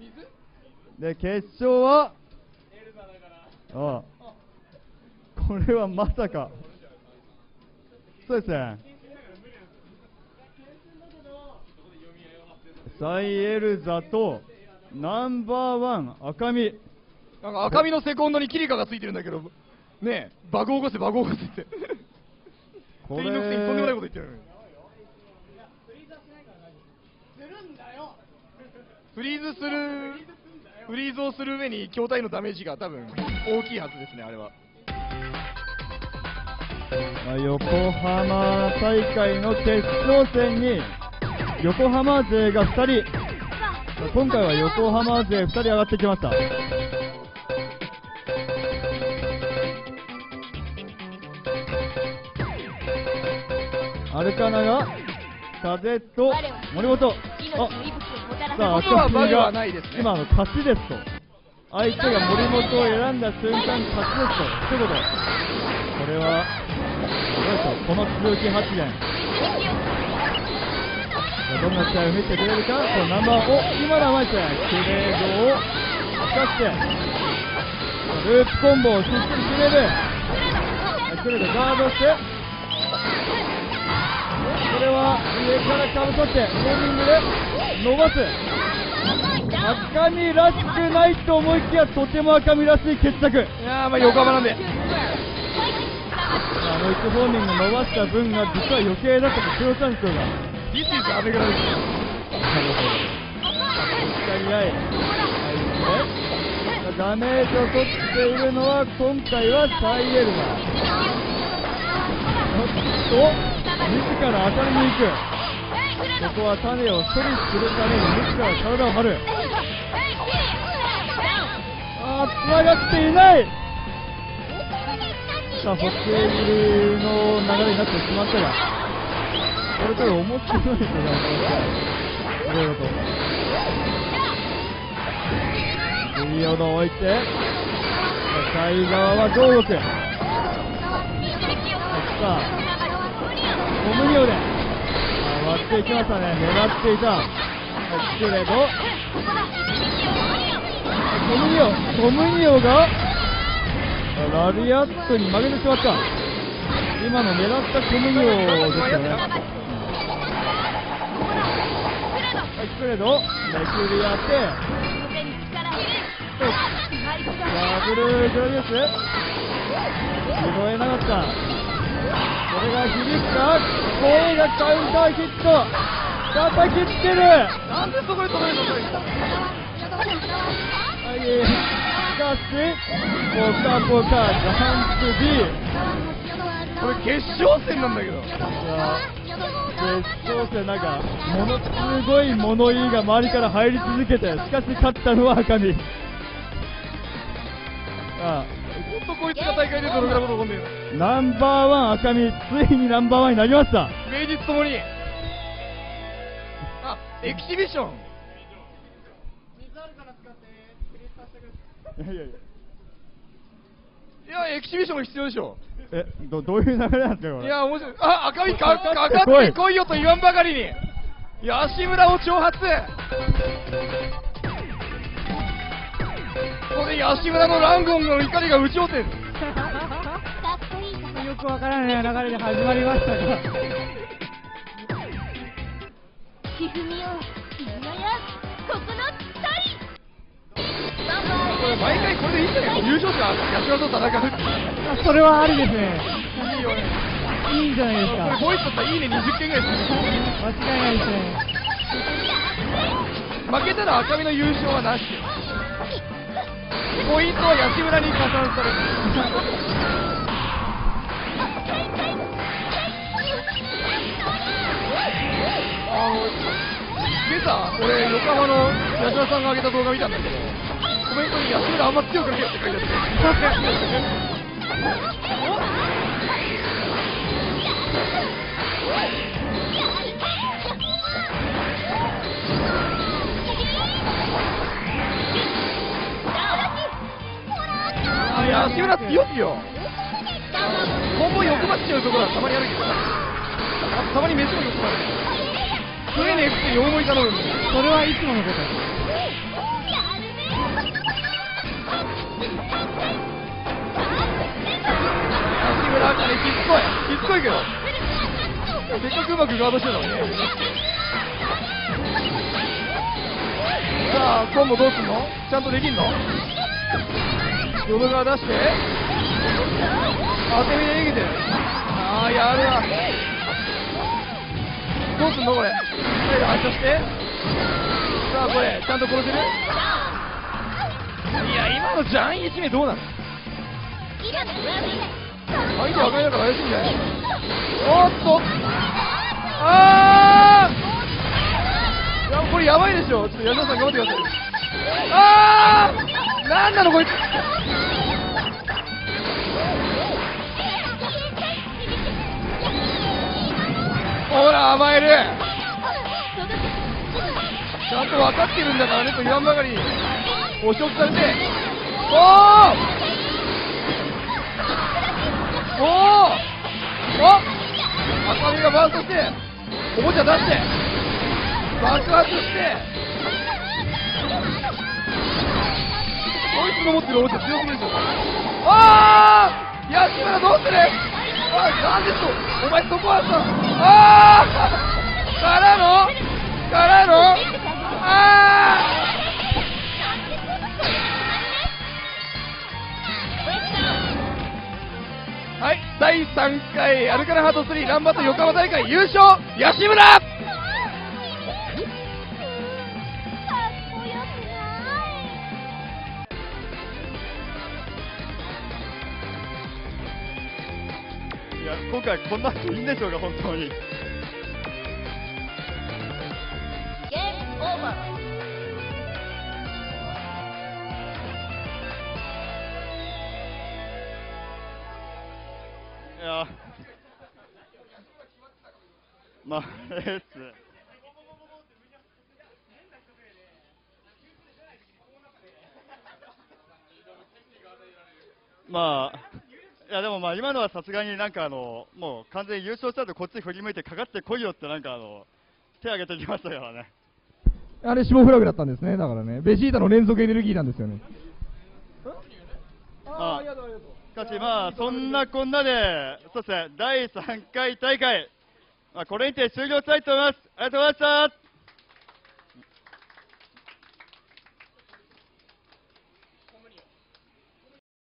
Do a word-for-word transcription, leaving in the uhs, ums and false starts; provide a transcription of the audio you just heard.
で決勝はああこれはまさかそうですねサイエルザとナンバーワン赤身なんか赤身のセコンドにキリカがついてるんだけどねえバグ起こせバグ起こせってこれ店員のくせにとんでもないこと言ってるフリーズするフリーズをする上に筐体のダメージが多分大きいはずですねあれは。 横浜大会の決勝戦に横浜勢がふたり今回は横浜勢ふたり上がってきました。アルカナが風と森本あさあ赤身が今の勝ちですと相手が森本を選んだ瞬間勝ちですとということこれはこの強気発言どんな試合を見せてくれるかナンバーお今の甘い試合クレードを使ってループコンボをしっかり決めるクレードガードしてこれは上からかぶさってローリングで伸ばす赤身らしくないと思いきやとても赤身らしい決着いやーまあ横浜なんであのいちフォーミング伸ばした分が実は余計だったと強さんですよがディスイズアメグラですよなるほどしっかり合いダメージを取っているのは今回はサイエルだお自ら当たりに行くここは種を処理するために自ら体を張るあーつながっていないさあホッケー切りの流れになってしまったがこれから面白いですよねいろいろとピリオドを置いてサイ側はどう動くさあオムニオで割っていきましたね狙っていたけれどトムニオトムニオがラリアットに曲げてしまった今の狙ったトムニオですよねけれどめくり当てダブルグラディウス拾えなかったこれが響くか声がカウンターヒット叩きつけるなんでそこで止めるのかはいしかしポカポカジャンプ B これ決勝戦なんだけど決勝戦なんかものすごい物言いが周りから入り続けてしかし勝ったのは赤身ああほんとこいつが大会でどのぐらいこと起こんねえナンバーワン赤身ついにナンバーワンになりました名実ともにあエキシビションいやいやいやいやエキシビションが必要でしょえどどういう流れなんですかこれいや面白いあ赤身かかかってこいよと言わんばかりに吉村を挑発ここで吉村のランゴンの怒りが打ち落てるよくわからない流れで始まりましたがひふみよ今やここの二人これ毎回これでいいんじゃない優勝者吉村と戦うそれはありですねいいよねいいんじゃないですかこれボイスだったらいいねにじゅっけんぐらいする間違いないですね負けたら赤身の優勝はなしポイントは吉村に加算されるあの今朝俺横浜の吉村さんが上げた動画見たんだけどコメントに吉村あんま強くないよって書いてあっていや吉村強いよコンボ欲張っちゃうところはたまにあるけどたまに飯も欲張る常に エフシー に大盛り頼むんだよそれはいつものことですまくガードしてたのにね。さあ今度どうすんの？ちゃんとできんの？淀川出して当て身で逃げてる。ああやるわ。どうすんのこれ。サイド発射して、さあこれちゃんと殺せる？いや今のジャンいち名どうなの？相手分かりながら怪しいんじゃない？おっとあーいやこれやばいでしょ。ちょっと矢島さん頑張ってください。あーなんなのこいつ。ほら甘える。ちゃんと分かってるんだからねと言わんばかりに汚職されて、おーおおお赤身がバーストして、おもちゃ出して爆発して、こいつの持ってるおもちゃ強すぎるでしょ。ああ安村どうする？あなんでとお前そこはさああからのからのああはい、だいさんかいアルカナハートスリーランバット横浜大会優勝吉村。 いや今回こんな人いいんでしょうか本当に。 ゲームオーバー。 いやまあえーっすまあいやでもまあ今のはさすがになんかあのもう完全に優勝した後こっち振り向いてかかってこいよってなんかあの手挙げてきましたからね。 あれ、死亡フラグだったんですね。だからね、ベジータの連続エネルギーなんですよね。 ああ、しかしまあそんなこんなでそうですねだいさんかい大会、まあ、これにて終了したいと思います。ありがとうございました。